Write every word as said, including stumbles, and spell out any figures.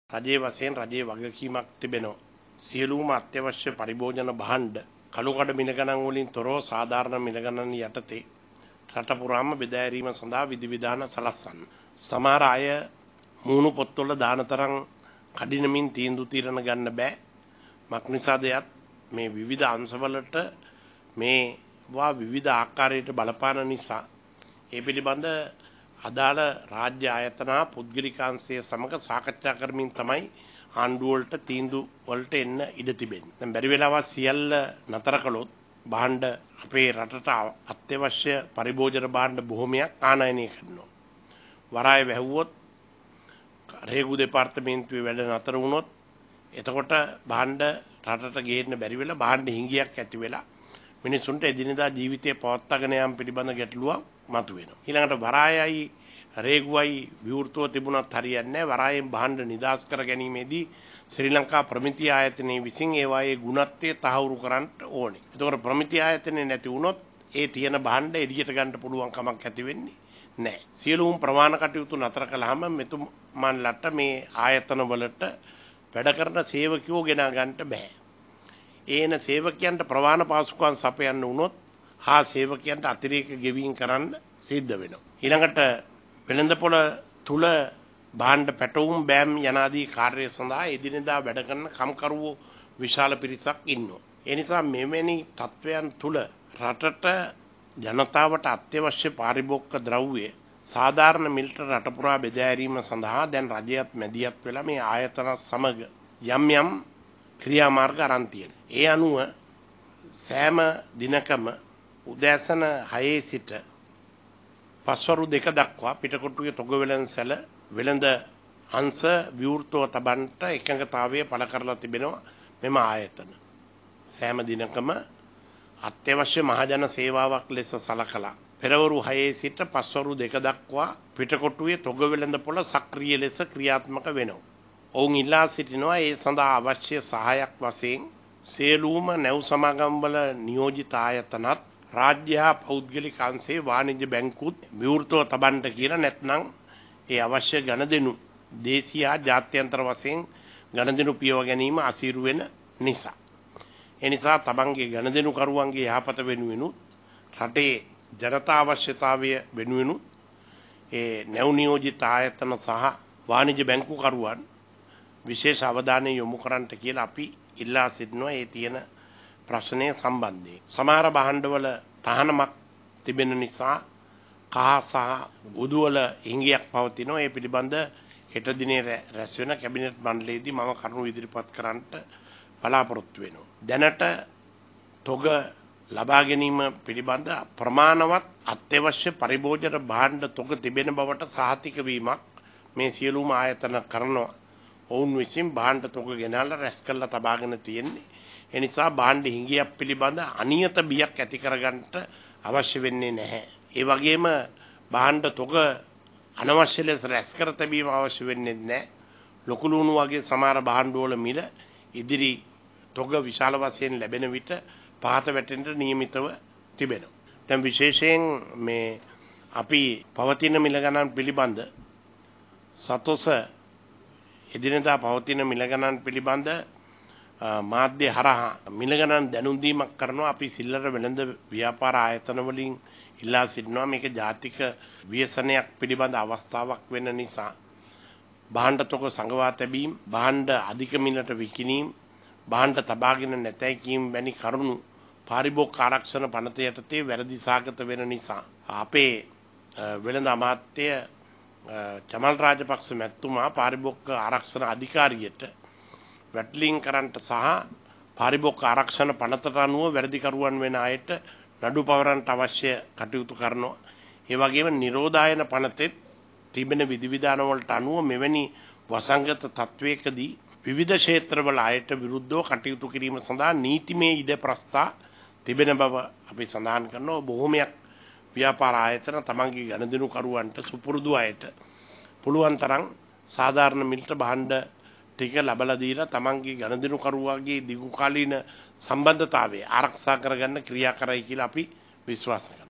රජයේ වශයෙන් රජයේ වගකීමක් තිබෙනවා. සියලුම අත්‍යවශ්‍ය පරිභෝජන භාණ්ඩ කළුකඩ මිල ගණන් වලින් තොරව සාධාරණ මිල ගණන් යටතේ රට පුරාම බෙදා හැරීම සඳහා විධිවිධාන සලස්වන්න. සමහර අය මූණු පොත්වල දාන තරම් කඩිනමින් තීන්දුව తీරන ගන්න බෑ. මක් නිසාද යත් මේ විවිධ අංශවලට මේවා විවිධ ආකාරයට බලපාන නිසා ඒ පිළිබඳ අදාළ රාජ්‍ය ආයතන පුද්ගලිකාංශය සමග සාකච්ඡා කරමින් තමයි ආණ්ඩුව වලට තීන්දුව වලට එන්න ඉඩ තිබෙන්නේ. දැන් බැරි වෙලාවත් සියල්ල නතර කළොත් භාණ්ඩ අපේ රටට අත්‍යවශ්‍ය පරිභෝජන භාණ්ඩ බොහොමයක් ආනයනය කරනවා. වරාය වැහුවොත් රේගු දෙපාර්තමේන්තුවේ වැඩ නතර වුණොත් එතකොට භාණ්ඩ රටට ගේන්න බැරි වෙලා භාණ්ඩ හිඟියක් ඇති වෙලා මිනිසුන්ට එදිනෙදා ජීවිතය පවත්වාගෙන යාම පිළිබඳ ගැටලුවක් මතුවෙනවා. ඊළඟට වරායයි රේගුවයි විවෘතව තිබුණත් හරියන්නේ නැහැ. වරායෙන් භාණ්ඩ නිදාස් කර ගැනීමේදී ශ්‍රී ලංකා ප්‍රමිති ආයතනයේ විසින් ඒවායේ ගුණත්වය තහවුරු කරන්න ඕනේ. එතකොට ප්‍රමිති ආයතනය නැති වුණොත් ඒ තියෙන භාණ්ඩ එළියට ගන්න පුළුවන් කමක් ඇති වෙන්නේ නැහැ. සියලුම ප්‍රමාණ කටයුතු නතර කළාම මෙතුමන්ලට මේ ආයතන වලට වැඩ කරන සේවකයෝ ගෙනා ගන්නට බෑ. ඒන සේවකයන්ට ප්‍රවාණ පාසුකම් සපයන්න වුණොත් හා සේවකයන්ට අතිරේක ගෙවීම් කරන්න සිද්ධ වෙනවා. ඊළඟට වෙළඳපොළ තුල භාණ්ඩ පැටවුම් බෑම් යනාදී කාර්ය සඳහා එදිනෙදා වැඩ කරන කම්කරුවෝ විශාල පිරිසක් ඉන්නවා. ඒ නිසා මෙවැනි තත්වයන් තුල රටට ජනතාවට අත්‍යවශ්‍ය පාරිභෝගික ද්‍රව්‍ය සාධාරණ මිලට රට පුරා බෙදා හැරීම සඳහා දැන් රජයත් මැදිහත් වෙලා මේ ආයතන සමග යම් යම් ක්‍රියාමාර්ග අරන් තියෙනවා. ඒ අනුව සෑම දිනකම උදෑසන හයේ සිට පස්වරු දෙක දක්වා පිටකොටුවේ තොග වෙළඳසැල වෙළඳ අංශ විවෘතව තබන්නට එකඟතාවය පළ කරලා තිබෙනවා මෙම ආයතන. සෑම දිනකම අත්‍යවශ්‍ය මහජන සේවාවක් ලෙස සලකලා පෙරවරු හයේ සිට පස්වරු දෙක දක්වා පිටකොටුවේ තොග වෙළඳපොළ සක්‍රීය ලෙස ක්‍රියාත්මක වෙනවා. ඔවුන් ඉල්ලා සිටිනවා ඒ සඳහා අවශ්‍ය සහායක් වශයෙන් සියලුම නැව් සමාගම්වල නියෝජිත ආයතනත් රාජ්‍ය හා පෞද්ගලික අංශයේ වාණිජ්‍ය බැංකුත් විවෘතව තබන්නට කියලා. නැත්නම් ඒ අවශ්‍ය ගණදෙනු දේශීය හා ජාත්‍යන්තර වශයෙන් ගණදෙනු පියව ගැනීම අසීරු වෙන නිසා. ඒ නිසා තමන්ගේ ගණදෙනු කරුවන්ගේ යහපත වෙනුවෙනුත් රටේ ජනතා අවශ්‍යතාවය වෙනුවෙනුත් ඒ නැව් නියෝජිත ආයතන සහ වාණිජ්‍ය බැංකු කරුවන් විශේෂ අවධානය යොමු කරන්නට කියලා අපි ඉල්ලා සිටිනවා. ඒ තියෙන ප්‍රශ්නය සම්බන්ධයෙන් සමහර භාණ්ඩවල තහනමක් තිබෙන නිසා කහ සහ උඩුවල හිඟියක් පවතිනවා. ඒ පිළිබඳ හෙට දිනේ රැස් වෙන කැබිනට් මණ්ඩලයේදී මම කරුණු ඉදිරිපත් කරන්නට බලාපොරොත්තු වෙනවා. දැනට තොග ලබා ගැනීම පිළිබඳ ප්‍රමාණවත් අත්‍යවශ්‍ය පරිභෝජන භාණ්ඩ තොග තිබෙන බවට සහතික වීමක් මේ සියලුම ආයතන කරනවා. ඔවුන් විසින් භාණ්ඩ තොග ගෙනල්ලා රැස් කරලා තබාගෙන තියෙන්නේ. ඒ නිසා භාණ්ඩ හිඟියක් පිළිබඳ අනියත බියක් ඇති කරගන්නට අවශ්‍ය වෙන්නේ නැහැ. ඒ වගේම භාණ්ඩ තොග අනවශ්‍ය ලෙස රැස් කර තැබීම අවශ්‍ය වෙන්නේ නැහැ. ලොකු ලුණු වගේ සමහර භාණ්ඩවල මිල ඉදිරි තොග විශාල වශයෙන් ලැබෙන විට පහත වැටෙන්න නියමිතව තිබෙනවා. දැන් විශේෂයෙන් මේ අපි පවතින මිල ගණන් පිළිබඳ සතොස එදිනෙදා පවතින මිල ගණන් පිළිබඳ මාධ්‍ය හරහා මිල ගණන් දැනුම් දීමක් කරනවා. අපි සිල්ලර වෙළඳ ව්‍යාපාර ආයතන වලින් ඉල්ලා සිටිනවා මේක ජාතික ව්‍යසනයක් පිළිබඳ අවස්ථාවක් වෙන නිසා භාණ්ඩ තොග සංගවා තැබීම, භාණ්ඩ අධික මිලට විකිණීම, භාණ්ඩ තබාගෙන නැතයි කීම් වැනි කරුණු පාරිභෝගික ආරක්ෂණ පනත යටතේ වැරදි සාගත වෙන නිසා අපේ වෙළඳ අමාත්‍ය චමල් රාජපක්ෂ මැතිතුමා පාරිභෝගික ආරක්ෂණ අධිකාරියට වැටලින් කරන්නට සහ පාරිභෝගික ආරක්ෂණ පනතට අනුව වැරදිකරුවන් වෙන අයට නඩු පවරන්නට අවශ්‍ය කටයුතු කරනවා. ඒ වගේම නිරෝධායන පනතේ තිබෙන විධිවිධාන වලට අනුව මෙවැනි වසංගත තත්වයකදී විවිධ ක්ෂේත්‍රවල අයට විරුද්ධව කටයුතු කිරීම සඳහා නීතිමය ඉඩ ප්‍රස්ථා තිබෙන බව අපි සඳහන් කරනවා. බොහෝමයක් ව්‍යාපාර ආයතන තමන්ගේ ගණදෙනු කරුවන්ට සුපුරුදු අයට පුළුවන් තරම් සාධාරණ මිලට භාණ්ඩ ටික ලබලා දීලා තමන්ගේ ගණදෙනු කරුවාගේ දීර්ඝකාලීන සම්බන්ධතාවය ආරක්ෂා කරගන්න ක්‍රියා කරයි කියලා අපි විශ්වාස කරනවා.